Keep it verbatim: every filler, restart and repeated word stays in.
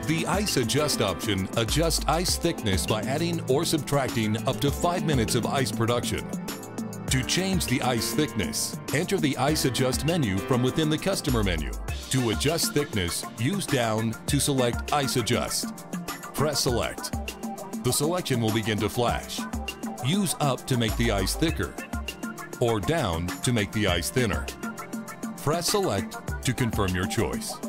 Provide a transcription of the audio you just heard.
The Ice Adjust option adjusts ice thickness by adding or subtracting up to five minutes of ice production. To change the ice thickness, enter the Ice Adjust menu from within the Customer menu. To adjust thickness, use down to select Ice Adjust. Press Select. The selection will begin to flash. Use up to make the ice thicker, or down to make the ice thinner. Press Select to confirm your choice.